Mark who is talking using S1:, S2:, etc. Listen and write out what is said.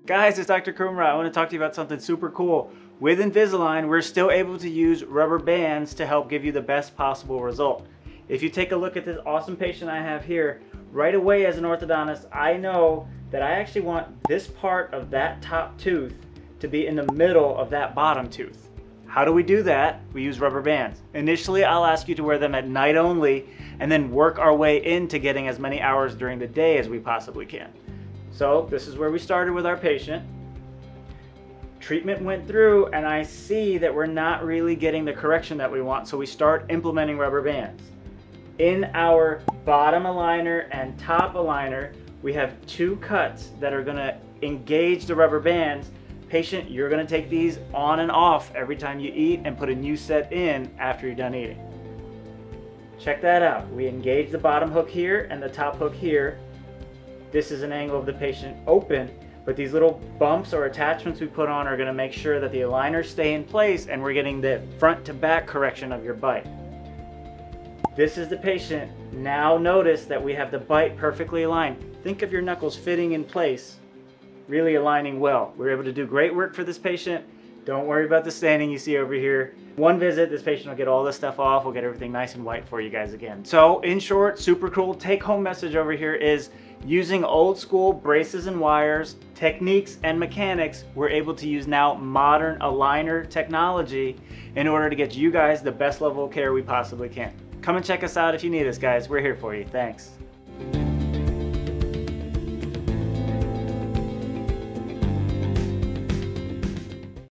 S1: Guys, it's Dr. Kumra. I want to talk to you about something super cool. With Invisalign, we're still able to use rubber bands to help give you the best possible result. If you take a look at this awesome patient I have here, right away as an orthodontist, I know that I actually want this part of that top tooth to be in the middle of that bottom tooth. How do we do that? We use rubber bands. Initially, I'll ask you to wear them at night only, and then work our way into getting as many hours during the day as we possibly can. So this is where we started with our patient. Treatment went through and I see that we're not really getting the correction that we want, so we start implementing rubber bands. In our bottom aligner and top aligner, we have two cuts that are going to engage the rubber bands. Patient, you're going to take these on and off every time you eat and put a new set in after you're done eating. Check that out. We engage the bottom hook here and the top hook here. This is an angle of the patient open, but these little bumps or attachments we put on are going to make sure that the aligners stay in place and we're getting the front to back correction of your bite. This is the patient. Now notice that we have the bite perfectly aligned. Think of your knuckles fitting in place, really aligning well. We're able to do great work for this patient. Don't worry about the staining you see over here. One visit, this patient will get all this stuff off. We'll get everything nice and white for you guys again. So in short, super cool take-home message over here is using old school braces and wires, techniques and mechanics, we're able to use now modern aligner technology in order to get you guys the best level of care we possibly can. Come and check us out if you need us, guys. We're here for you. Thanks.